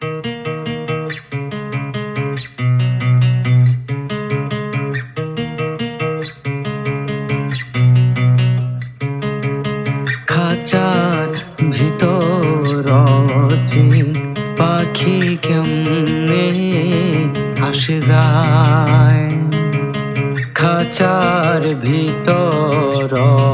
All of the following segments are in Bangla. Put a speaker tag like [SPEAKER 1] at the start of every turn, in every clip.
[SPEAKER 1] খাঁচার ভিতর পাখি কেমনে আসে যায়, খাঁচার ভিতর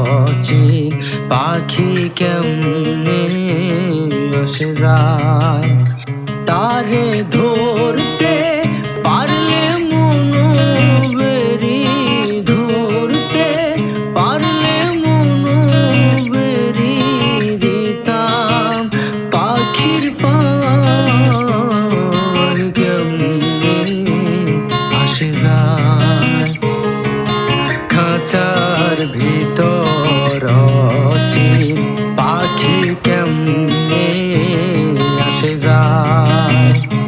[SPEAKER 1] পাখি কেমনে আসে যায়, তারে ধরতে পারলে মনোবেরি, ধরতে পারলে মনোবেরি দিতাম পাখির পার কেমনে আসে যায়, খাঁচার ভিতর পাখি কেমনে আসে যায়।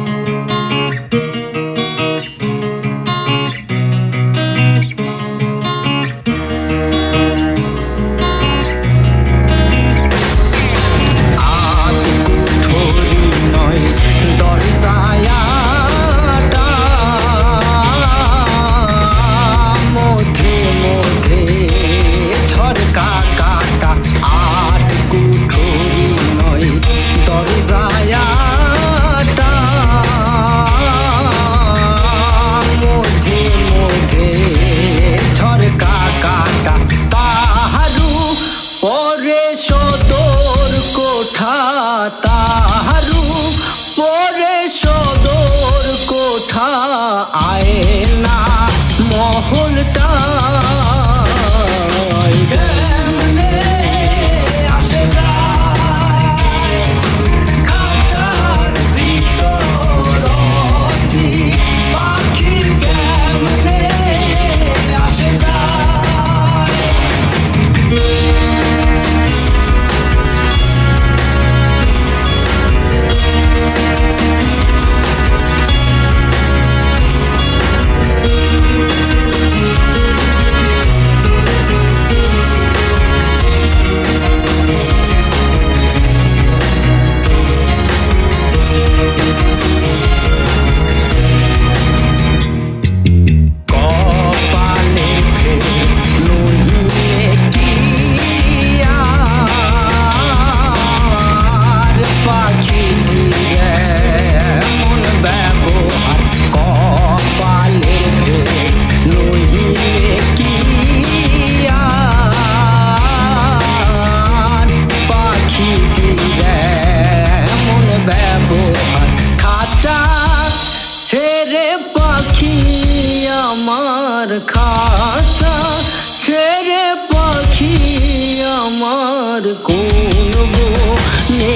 [SPEAKER 1] তাহারু পরে সদর কোঠা আয়না মহলটা কেমনে আসে যায়, খাঁচার ভিতর পাখির কেমনে আসে যায়। আমার খাঁচা ছেড়ে পাখি আমার কোন বনে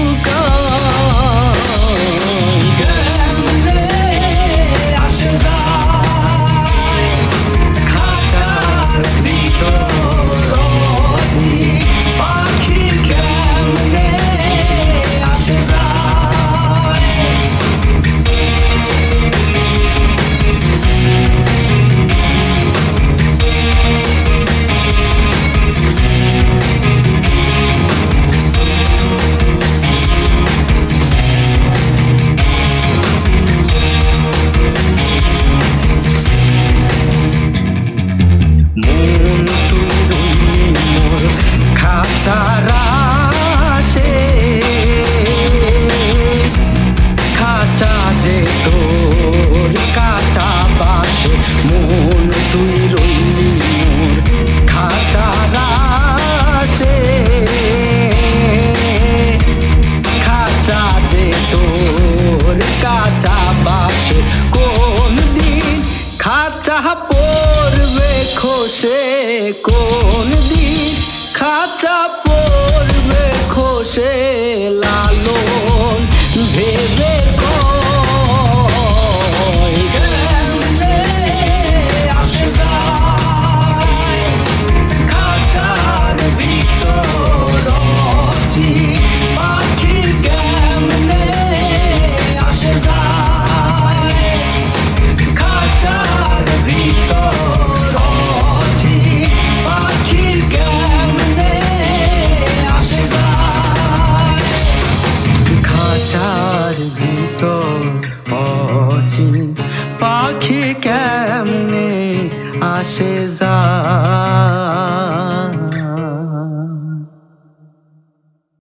[SPEAKER 1] লুকায়, কেমনে আসে যায়, খাঁচার ভিতর পাখি কেমনে আসে যায়। খোসে কোন দিন খাঁচা পড়বে খোসে লালন ভেবে কয়, কেমনে আসে যায়, খাঁচার ভিতর পাখির কেমনে আসে যায়, খাঁচার ভিতর পাখির কেমনে আসে যায়, খাঁচার
[SPEAKER 2] আসে যায়।